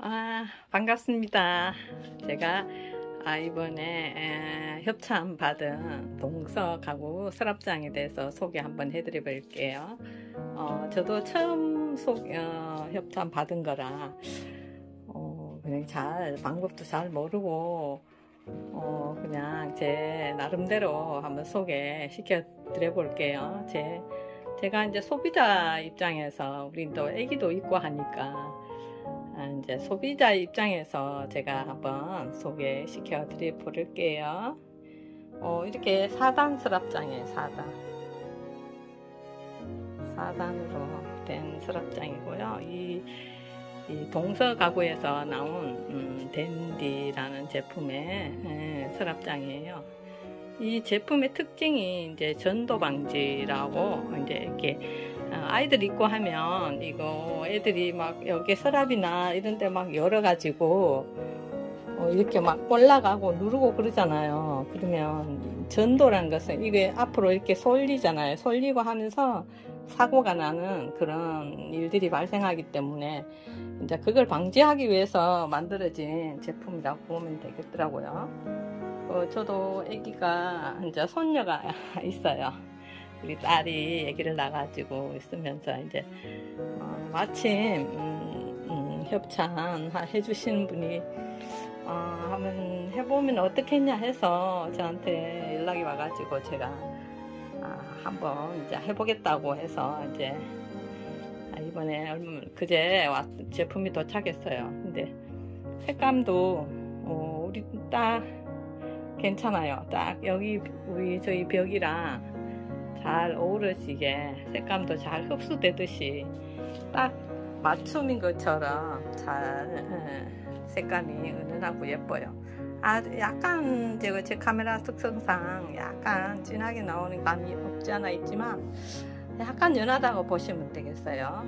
반갑습니다. 제가 이번에 협찬 받은 동서 가구 서랍장에 대해서 소개 한번 해드려 볼게요. 저도 처음 협찬 받은 거라 그냥 방법도 잘 모르고 그냥 제 나름대로 한번 소개시켜 드려 볼게요. 제가 이제 소비자 입장에서 우린 또 애기도 있고 하니까 이제 소비자 입장에서 제가 한번 소개시켜 드려 볼게요. 이렇게 4단 서랍장이에요. 4단으로 된 서랍장이고요. 이 동서 가구에서 나온 댄디라는 제품의 서랍장이에요. 이 제품의 특징이 이제 전도 방지라고, 이제 이렇게 아이들 입고 하면 이거 애들이 막 여기 서랍이나 이런 데 막 열어가지고 이렇게 막 올라가고 누르고 그러잖아요. 그러면 전도란 것은 이게 앞으로 이렇게 쏠리잖아요. 쏠리고 하면서 사고가 나는 그런 일들이 발생하기 때문에 이제 그걸 방지하기 위해서 만들어진 제품이라고 보면 되겠더라고요. 저도 아기가 이제 손녀가 있어요. 우리 딸이 아기를 낳아가지고 있으면서 이제 마침 협찬 해주시는 분이 한번 해보면 어떻겠냐 해서 저한테 연락이 와가지고 제가 한번 이제 해보겠다고 해서 이제 이번에 그제 제품이 도착했어요. 근데 색감도 우리 딱 괜찮아요. 딱 여기 저희 벽이랑 잘 어우러지게 색감도 잘 흡수되듯이 딱 맞춤인 것처럼 잘 색감이 은은하고 예뻐요. 약간 제 카메라 특성상 약간 진하게 나오는 감이 없지 않아 있지만 약간 연하다고 보시면 되겠어요.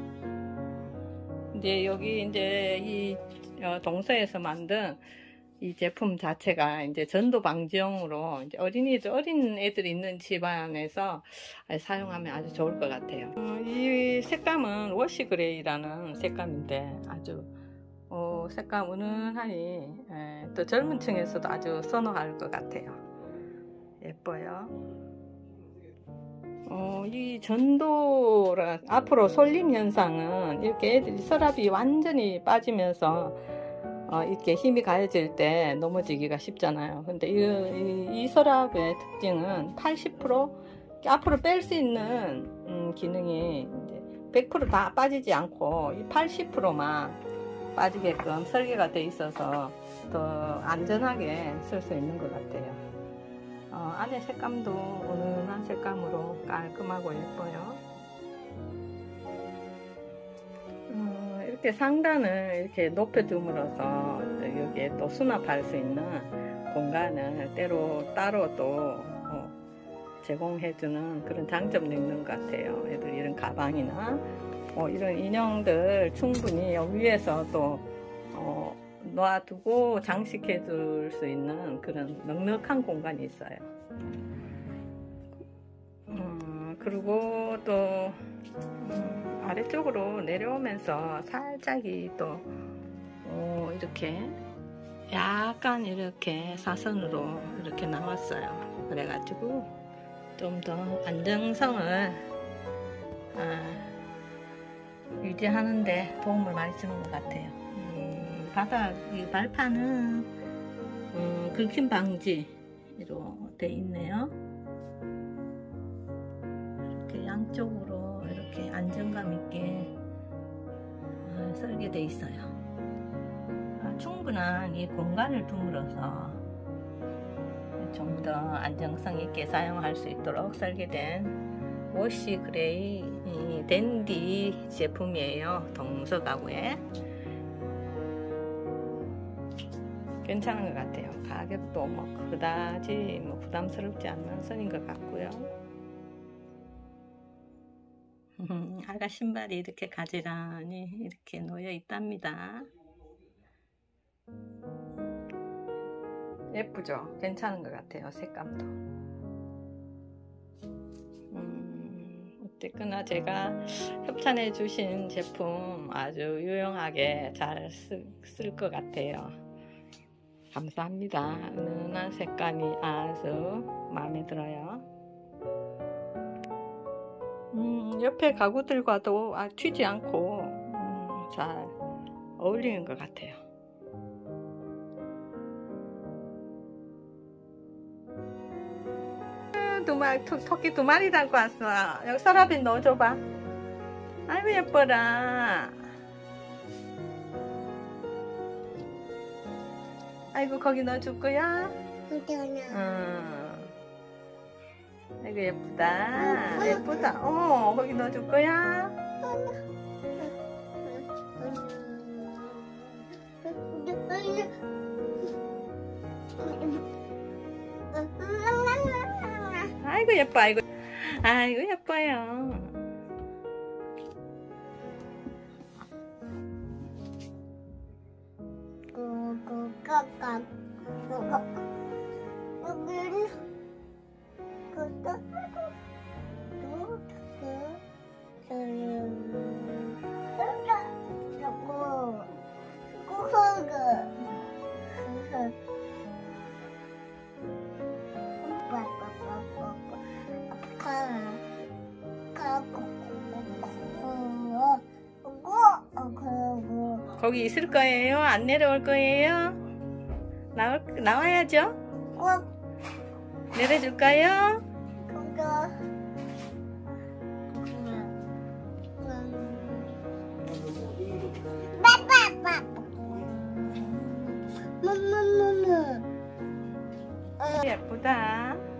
이제 여기 이제 이 동서에서 만든 이 제품 자체가 이제 전도 방지용으로 이제 어린 애들 있는 집안에서 사용하면 아주 좋을 것 같아요. 이 색감은 워시 그레이라는 색감인데 아주 색감 은은하니 또 젊은 층에서도 아주 선호할 것 같아요. 예뻐요. 이 전도라 앞으로 쏠림 현상은 이렇게 애들이 서랍이 완전히 빠지면서 이렇게 힘이 가해질 때 넘어지기가 쉽잖아요. 근데 이 서랍의 특징은 80% 앞으로 뺄 수 있는 기능이 이제 100% 다 빠지지 않고 80%만 빠지게끔 설계가 돼 있어서 더 안전하게 쓸 수 있는 것 같아요. 안에 색감도 은은한 색감으로 깔끔하고 예뻐요. 이렇게 상단을 이렇게 높여줌으로써 여기에 또 수납할 수 있는 공간을 따로 또 제공해주는 그런 장점도 있는 것 같아요. 애들 이런 가방이나 이런 인형들 충분히 여기 위에서 또 놔두고 장식해 줄 수 있는 그런 넉넉한 공간이 있어요. 그리고 또 아래쪽으로 내려오면서 살짝이 또 이렇게 약간 이렇게 사선으로 이렇게 나왔어요. 그래가지고 좀 더 안정성을 유지하는데 도움을 많이 주는 것 같아요. 이 발판은 긁힘 방지로 돼 있네요. 이렇게 양쪽으로 이렇게 안정감 있게 설계되어 있어요. 충분한 이 공간을 둠으로써 좀 더 안정성 있게 사용할 수 있도록 설계된 워시 그레이 댄디 제품이에요. 동서 가구에 괜찮은 것 같아요. 가격도 뭐 그다지 부담스럽지 않는 선인 것 같고요. 아가 신발이 이렇게 가지런히 이렇게 놓여 있답니다. 예쁘죠? 괜찮은 것 같아요. 색감도 어쨌거나 제가 협찬해 주신 제품 아주 유용하게 잘 쓸 것 같아요. 감사합니다. 은은한 색감이 아주 마음에 들어요. 옆에 가구들과도 튀지 않고 잘 어울리는 것 같아요. 토끼 2마리 달고 왔어. 여기 서랍에 넣어줘봐. 아이고 예뻐라. 아이고 거기 넣어줄 거야? 아이고 예쁘다. 예쁘다. 거기 넣어줄 거야? 아이고 예뻐. 아이고 예뻐요. 거기 있을 거예요? 안 내려올 거예요? 나와야죠? 내려줄까요? 예쁘다.